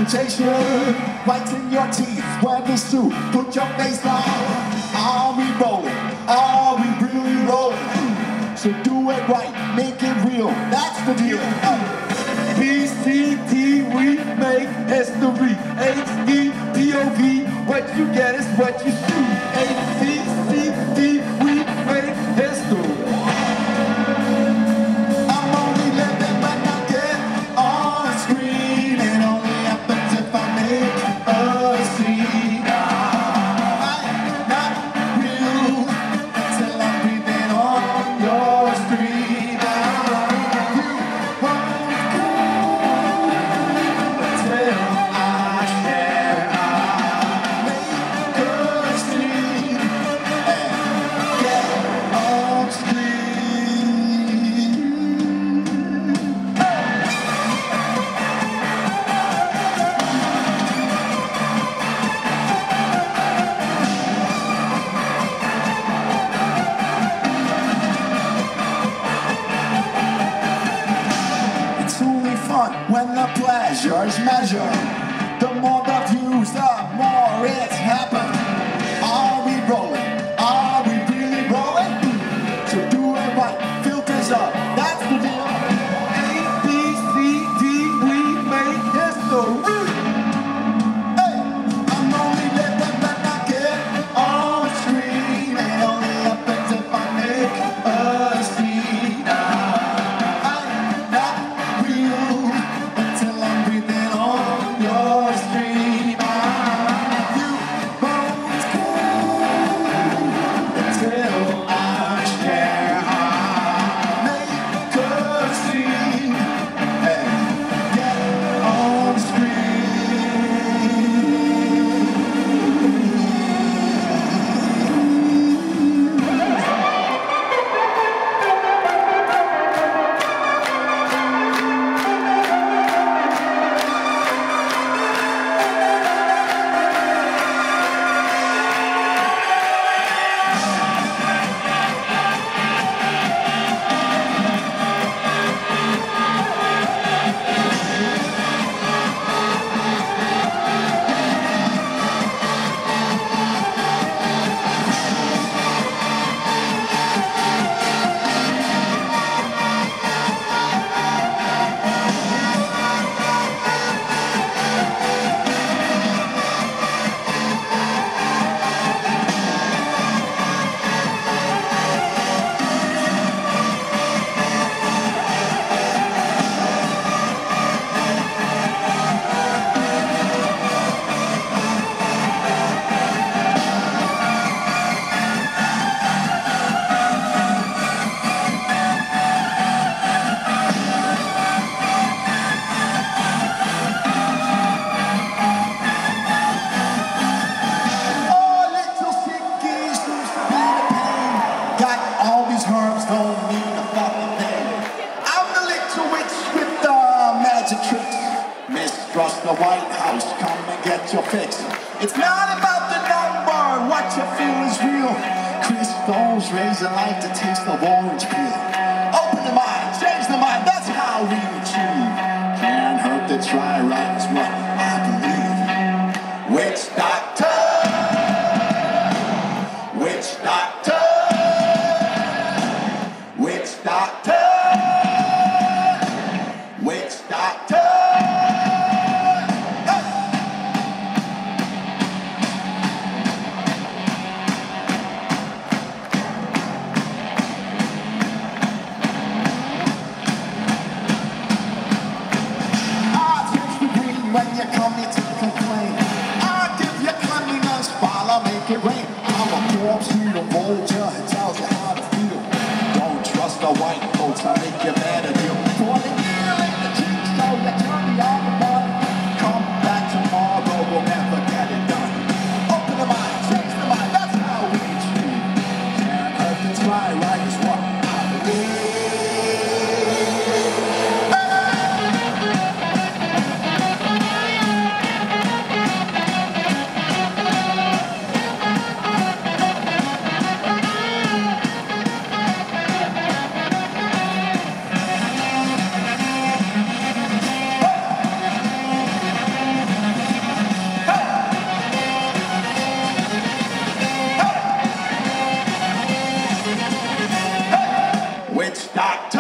reputation, whiten your teeth when it's true. Put your face on. Are we rolling? Are we really rolling? So do it right, make it real. That's the deal. PCT, we make history. HEPOV, what you get is what you see. HCCT, we make history. I'm only living when I get on screen. It only happens if I make a scene. I'm not real until I'm breathing on your street. When the pleasure's measured, the more the views, the more it's happened. Are we rolling? Are we really rolling? So do it right, filters up, that's the deal. A, B, C, D, we make history. Hey, I'm only living when I get on screen. It only happens if I make a scene. I'm not real. Herbs don't mean a fucking thing. I'm the little witch with the magic tricks. Mistrust the White House, come and get your fix. It's not about the number, what you feel is real. Crystals raise a light to taste of orange peel. Open the mind, change the mind, that's how we achieve. Can't hurt to try, right is what I believe. Witch doctor, witch doctor. Doctor, witch doctor. Hey. I taste the green when you come here to complain. I give you cleanliness while I make it rain. I'm a corpse to the vulture, it tells you how to feel. Trust the white coats, I make you better deal. For the deal in the cheek, so you turn me on the button. Come back tomorrow, we'll never get it done. Open the mind, change the mind, that's how we treat. Can't hurt to try, right is what I believe. It's Dr.